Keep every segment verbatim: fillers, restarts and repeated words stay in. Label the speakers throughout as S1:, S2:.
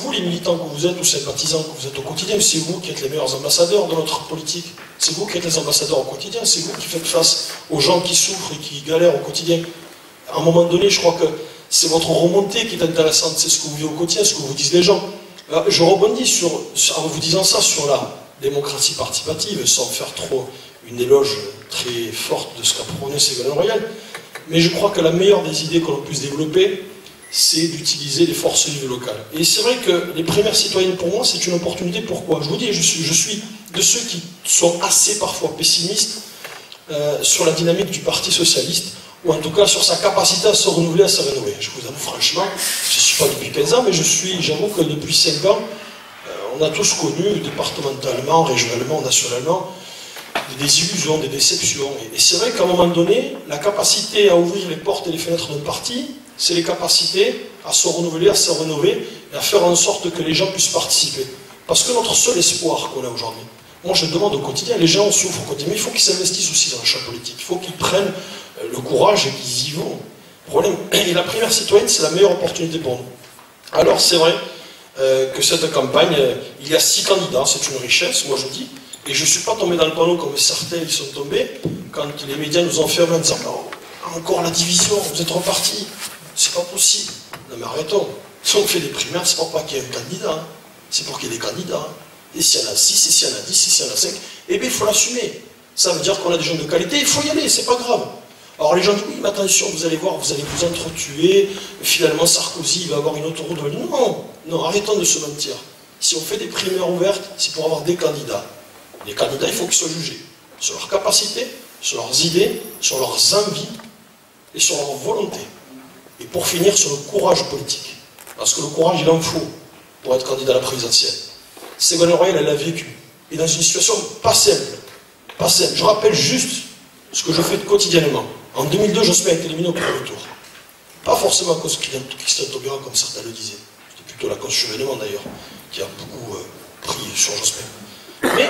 S1: vous, les militants que vous êtes, ou sympathisants que vous êtes au quotidien, c'est vous qui êtes les meilleurs ambassadeurs de notre politique. C'est vous qui êtes les ambassadeurs au quotidien, c'est vous qui faites face aux gens qui souffrent et qui galèrent au quotidien. À un moment donné, je crois que c'est votre remontée qui est intéressante, c'est ce que vous vivez au quotidien, ce que vous disent les gens. Alors, je rebondis sur, en vous disant ça sur la démocratie participative, sans faire trop une éloge très forte de ce qu'a prôné Ségolène Royal, mais je crois que la meilleure des idées que l'on puisse développer, c'est d'utiliser les forces vives locales. Et c'est vrai que les primaires citoyennes, pour moi, c'est une opportunité. Pourquoi? Je vous dis, je suis, je suis de ceux qui sont assez parfois pessimistes euh, sur la dynamique du Parti Socialiste, ou en tout cas sur sa capacité à se renouveler, à se rénover. Je vous avoue franchement, je ne suis pas depuis quinze ans, mais je suis, j'avoue que depuis cinq ans, euh, on a tous connu, départementalement, régionalement, nationalement, des désillusions, des déceptions. Et, et c'est vrai qu'à un moment donné, la capacité à ouvrir les portes et les fenêtres d'un parti, c'est les capacités à se renouveler, à se rénover, et à faire en sorte que les gens puissent participer. Parce que notre seul espoir qu'on a aujourd'hui, moi je demande au quotidien, les gens souffrent au quotidien, mais il faut qu'ils s'investissent aussi dans le champ politique, il faut qu'ils prennent le courage et qu'ils y vont. Problème. Et la primaire citoyenne, c'est la meilleure opportunité pour nous. Alors c'est vrai euh, que cette campagne, euh, il y a six candidats, c'est une richesse, moi je dis, et je ne suis pas tombé dans le panneau comme certains ils sont tombés, quand les médias nous ont fermé en disant non, encore la division, vous êtes repartis, c'est pas possible. Non mais arrêtons, si on fait des primaires, c'est pas qu'il y ait un candidat, hein. C'est pour qu'il y ait des candidats. Et s'il y en a six, et s'il y en a dix, et s'il y en a cinq, eh bien il faut l'assumer. Ça veut dire qu'on a des gens de qualité, il faut y aller, c'est pas grave. Alors les gens disent, oui, mais attention, vous allez voir, vous allez vous entretuer, finalement Sarkozy va avoir une autoroute. Non, non, arrêtons de se mentir. Si on fait des primaires ouvertes, c'est pour avoir des candidats. Les candidats, il faut qu'ils soient jugés sur leurs capacités, sur leurs idées, sur leurs envies et sur leur volonté. Et pour finir, sur le courage politique. Parce que le courage, il en faut pour être candidat à la présidentielle. Ségolène Royal, elle l'a vécu. Et dans une situation pas simple. Pas simple. Je rappelle juste ce que je fais quotidiennement. En deux mille deux, Jospin a été éliminé au premier tour. Pas forcément à cause de Christian Taubira, comme certains le disaient. C'était plutôt la cause Chevènement, d'ailleurs, qui a beaucoup euh, pris sur Jospin. Mais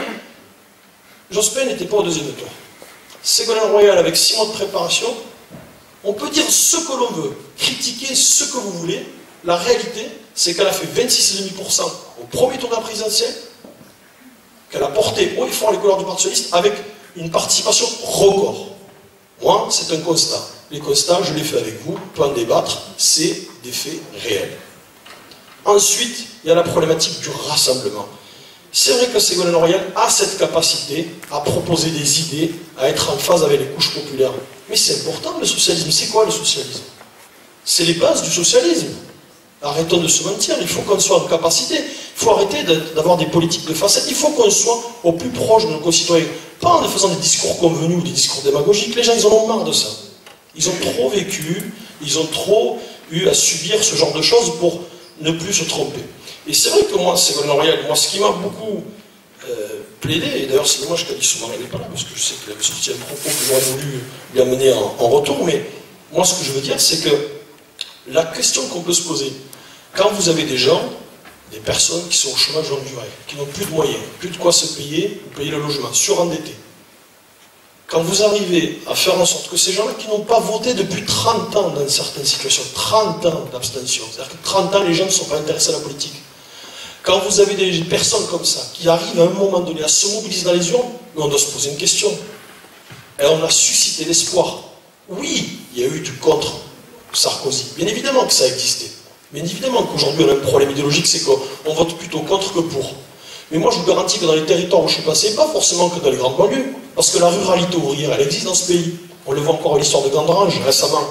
S1: Jospin n'était pas au deuxième tour. Ségolène Royal, avec six mois de préparation, on peut dire ce que l'on veut, critiquer ce que vous voulez. La réalité, c'est qu'elle a fait vingt-six virgule cinq pour cent au premier tour de la présidentielle, qu'elle a porté haut et fort les couleurs du Parti Socialiste avec une participation record. Moi, c'est un constat. Les constats, je les fais avec vous, on peut en débattre, c'est des faits réels. Ensuite, il y a la problématique du rassemblement. C'est vrai que Ségolène Royal a cette capacité à proposer des idées, à être en phase avec les couches populaires. Mais c'est important le socialisme. C'est quoi le socialisme? C'est les bases du socialisme. Arrêtons de se mentir, il faut qu'on soit en capacité, il faut arrêter d'avoir des politiques de façade, il faut qu'on soit au plus proche de nos concitoyens. Pas en faisant des discours convenus ou des discours démagogiques, les gens ils en ont marre de ça. Ils ont trop vécu, ils ont trop eu à subir ce genre de choses pour ne plus se tromper. Et c'est vrai que moi, Ségolène Royal, moi ce qui m'a beaucoup euh, plaidé, et d'ailleurs c'est dommage qu'elle souvent elle n'est pas là, parce que je sais qu'elle avait sorti un propos que j'aurais voulu lui amener en, en retour, mais moi ce que je veux dire c'est que la question qu'on peut se poser, quand vous avez des gens, des personnes qui sont au chômage longue durée, qui n'ont plus de moyens, plus de quoi se payer, ou payer le logement, surendettés, quand vous arrivez à faire en sorte que ces gens-là qui n'ont pas voté depuis trente ans dans certaines situations, trente ans d'abstention, c'est-à-dire que trente ans les gens ne sont pas intéressés à la politique, quand vous avez des personnes comme ça, qui arrivent à un moment donné à se mobiliser dans les urnes, on doit se poser une question. Et on a suscité l'espoir. Oui, il y a eu du contre Sarkozy, bien évidemment que ça a existé. Bien évidemment qu'aujourd'hui on a un problème idéologique, c'est qu'on vote plutôt contre que pour. Mais moi je vous garantis que dans les territoires où je suis passé, pas forcément que dans les grandes banlieues, parce que la ruralité ouvrière, elle existe dans ce pays. On le voit encore à l'histoire de Gandrange récemment.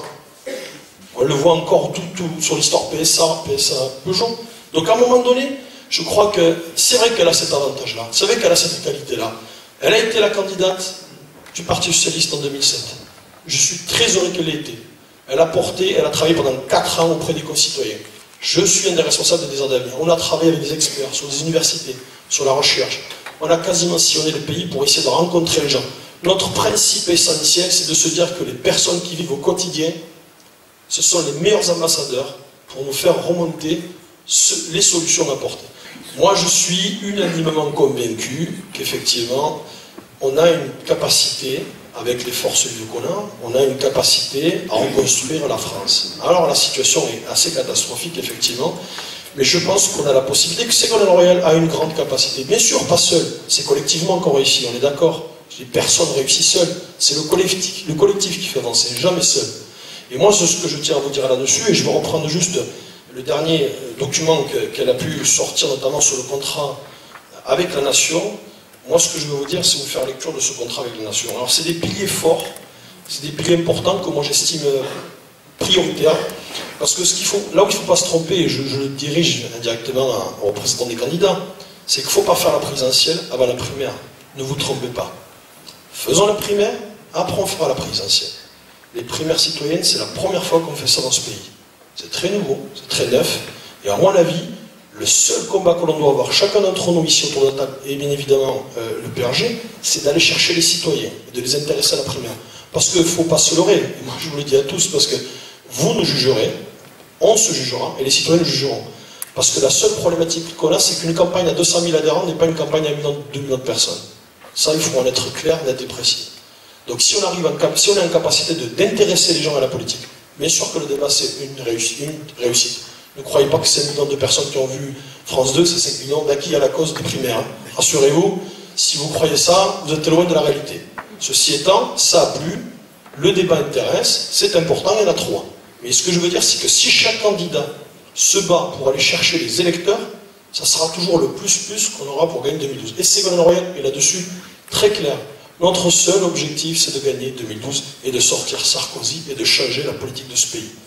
S1: On le voit encore tout, tout sur l'histoire P S A, P S A Peugeot. Donc à un moment donné, je crois que c'est vrai qu'elle a cet avantage-là, c'est vrai qu'elle a cette qualité-là. Elle a été la candidate du Parti Socialiste en deux mille sept. Je suis très heureux qu'elle l'ait été. Elle a porté, elle a travaillé pendant quatre ans auprès des concitoyens. Je suis un des responsables des Andamiens. On a travaillé avec des experts sur des universités, sur la recherche. On a quasiment sillonné le pays pour essayer de rencontrer les gens. Notre principe essentiel, c'est de se dire que les personnes qui vivent au quotidien, ce sont les meilleurs ambassadeurs pour nous faire remonter ce, les solutions apportées. Moi, je suis unanimement convaincu qu'effectivement, on a une capacité, avec les forces vives qu'on a, on a une capacité à reconstruire la France. Alors la situation est assez catastrophique, effectivement, Mais je pense qu'on a la possibilité, que Ségolène Royal a une grande capacité. Bien sûr, pas seul, c'est collectivement qu'on réussit, on est d'accord. Personne ne réussit seul, c'est le collectif, le collectif qui fait avancer, jamais seul. Et moi, c'est ce que je tiens à vous dire là-dessus, et je vais reprendre juste le dernier document qu'elle a pu sortir, notamment sur le contrat avec la nation. Moi, ce que je veux vous dire, c'est vous faire lecture de ce contrat avec la nation. Alors, c'est des piliers forts, c'est des piliers importants que moi j'estime prioritaires, parce que ce qu'il faut, là où il ne faut pas se tromper, et je, je le dirige indirectement aux représentants des candidats, c'est qu'il ne faut pas faire la présidentielle avant la primaire. Ne vous trompez pas. Faisons la primaire, après on fera la présidentielle. Les primaires citoyennes, c'est la première fois qu'on fait ça dans ce pays. C'est très nouveau, c'est très neuf, et à mon avis, le seul combat que l'on doit avoir, chacun d'entre nous ici autour de la table, et bien évidemment euh, le P R G, c'est d'aller chercher les citoyens, et de les intéresser à la primaire. Parce qu'il ne faut pas se leurrer, et moi je vous le dis à tous, parce que vous nous jugerez, on se jugera, et les citoyens nous jugeront. Parce que la seule problématique qu'on a, c'est qu'une campagne à deux cent mille adhérents n'est pas une campagne à deux millions de personnes. Ça, il faut en être clair, net et précis. Donc si on arrive en cap si on a une capacité d'intéresser les gens à la politique, bien sûr que le débat c'est une, réussi une réussite. Ne croyez pas que cinq millions de personnes qui ont vu France deux, c'est cinq millions d'acquis à la cause des primaires. Hein. Rassurez-vous, si vous croyez ça, vous êtes loin de la réalité. Ceci étant, ça a plu, le débat intéresse, c'est important, il y en a trois. Mais ce que je veux dire, c'est que si chaque candidat se bat pour aller chercher les électeurs, ça sera toujours le plus-plus qu'on aura pour gagner deux mille douze. Et Ségolène Royal est là-dessus très clair. Notre seul objectif, c'est de gagner deux mille douze et de sortir Sarkozy et de changer la politique de ce pays.